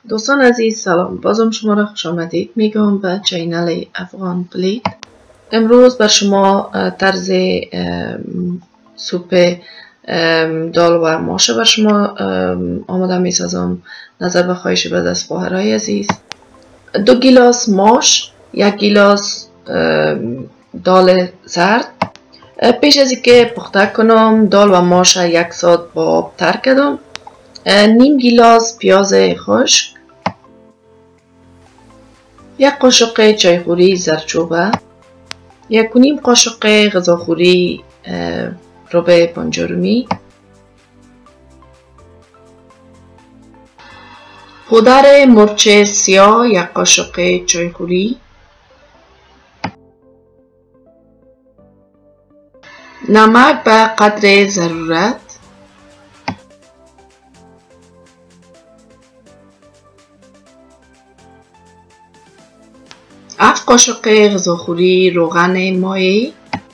دوستان عزیز سلام، بازم شما را خوش آمدید میگم به چینل افغان پلیت. امروز بر شما طرز سوپ دال و ماشه بر شما آماده می سازم نظر به خواهش به دست خواهرای عزیز. 2 گیلاس ماش، 1 گیلاس دال زرد. پیش از اینکه پخته کنم دال و ماش 1 ساعت با آب تر کردم. نیم گیلاس پیاز خشک، 1 قاشق چایخوری زردچوبه، 1.5 قاشق غذاخوری ربع پنجرمی، پودر مرچ سیاه 1 قاشق چایخوری، نمک به قدر ضرورت، هفت قاشق غذاخوری روغن مایع،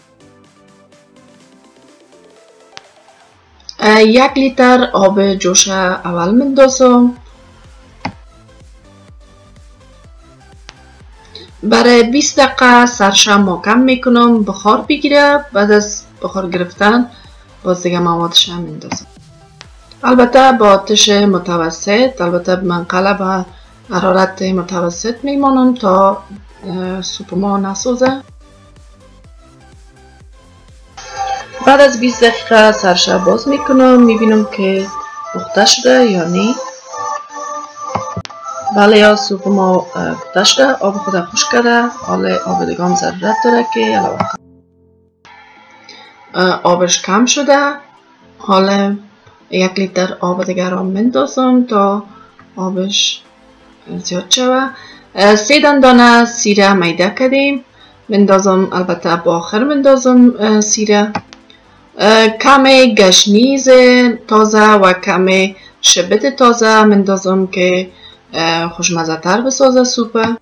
1 لیتر آب جوش اول میندازم. برای 20 دقیقه سرش محکم میکنم بخار بگیره. بعد از بخار گرفتن باز دیگه موادش میندازم. البته با آتش متوسط، البته منقله به حرارت متوسط میمانم تا سوپ ما نسوزه. بعد از 20 دقیقه سرش باز میکنم، میبینم که پخته شده یا نه. بله، یا سوپ ما پخته شده، آب خود خشک کرده. حالا آب دیگه هم ضرورت داره که آبش کم شده. حالا 1 لیتر آب دیگر را میندازم تا آبش زیاد شوه. 3 دانه سیره میده کردیم میندازم، البته با آخر میندازم سیره. کم گشنیز تازه و کم شبت تازه میندازم که خوشمزه تر بسازه سوپ.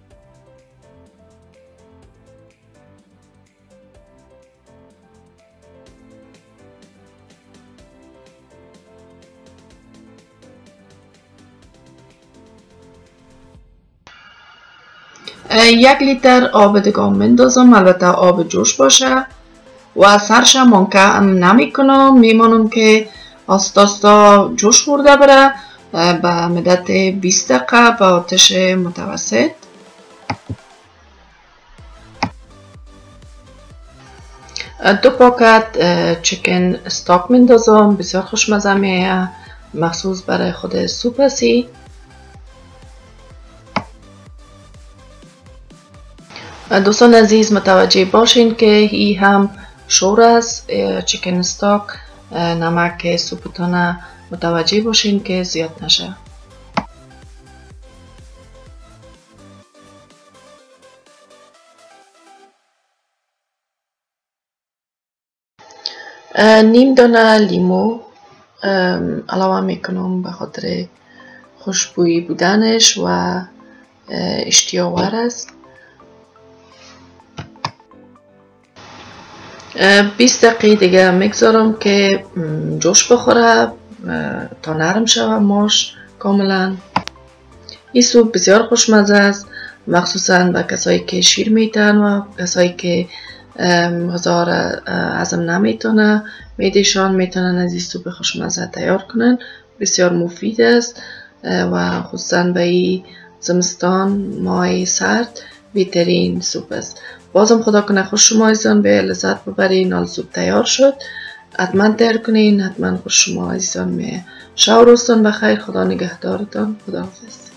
یک لیتر آب دیگه میندازم، البته آب جوش باشه و سرش محکم نمی کنم، میمانم که آستا آستا جوش خورده بره به مدت 20 دقیقه به آتش متوسط. دو پاکت چیکن استاک میندازم، بسیار خوشمزه میه، مخصوص برای خود سوپ هستی. دوستان عزیز متوجه باشین که ای هم شور است چیکن استاک. نمک سوپتان متوجه باشین که زیاد نشه. نیم دانه لیمو علاوه میکنم به خاطر خوشبویی بودنش و اشتیاور است. 20 دقیقه دیگه میگذارم که جوش بخوره تا نرم شوه ماش کاملا. این سوپ بسیار خوشمزه است، مخصوصا به کسایی که شیر میتن و کسایی که غذا را هضم نمیتونه، میدهشان میتونن از این سوپ خوشمزه تیار کنن. بسیار مفید است و خصوصا به این زمستان ماه سرد بهترین سوپ است. بازم خدا کنه خوش شما عزیزان به لذت ببرین. حال سوپ تیار شد، حتما تیار کنین، حتما خوش شما عزیزان می. شب و روزتان بخیر، خدا نگهدارتان، خداحافظ.